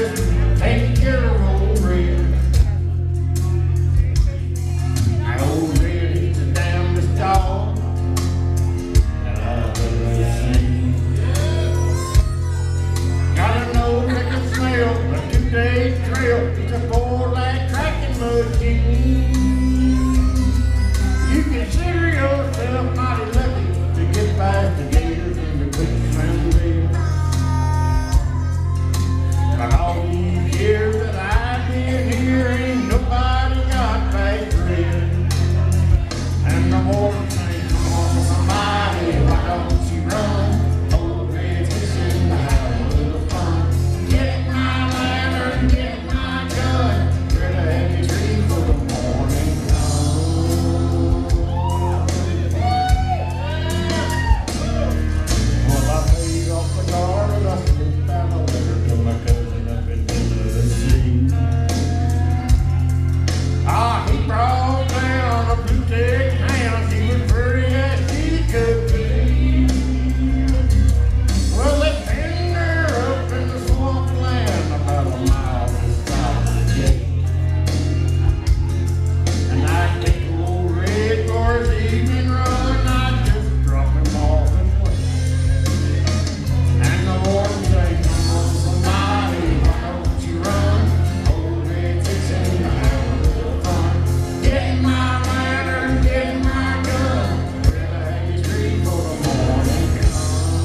Christmas, taking care of old Red. Now old Red, he's the damnedest dog that I've ever seen. Got an old liquor smell, a 2-day trail, it's a 4-lat tracking machine. You consider yourself mighty lucky to get past the gators and the quicksand deal. But all these years that I've been here, ain't nobody got back red. And the water tank, come on somebody, why don't you run? Old Red's fishing to have a little fun. Get my lantern, get my gun, we're the heavy tree for the morning come. Well, I paid off the guard and I slipped out a letter to my cousin up in Tennessee. Ah, he brought down a blue-tick hound, she was pretty as she could be. Well, they pinned her up in the swampland about a mile just south of the gate. And I'd take old Red for his evening run, I'd just drop him off and wait. And the warden say, come on somebody, why don't you run? Old Red's fixing to have a little fun. Get my lantern, get my gun, we're the happy tree for the morning come.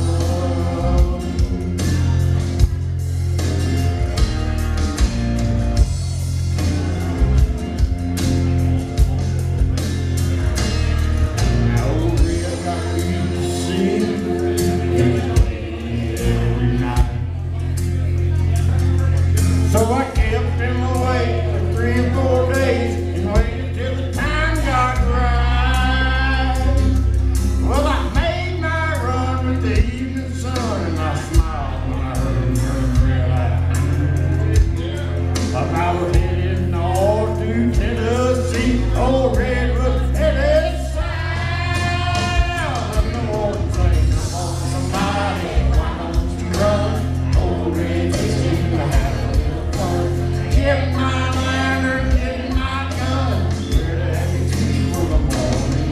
Now old Red got me to see every night. So I kept him away for 3 or 4 days and waited till the time got right. Well, I made my run with the evening sun and I smiled when I heard him turn red eye. But I was headed north to Tennessee. Old Red was headed south. And the warden said, come on somebody, why don't you run? Old Red's fishing to have a little fun. Get my lantern, get my gun, we're the happy tree for the morning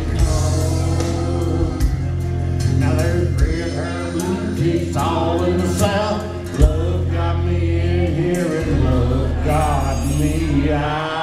come. Now there's red hair, blue cheeks, all in the south. Love got me in here and love got me out.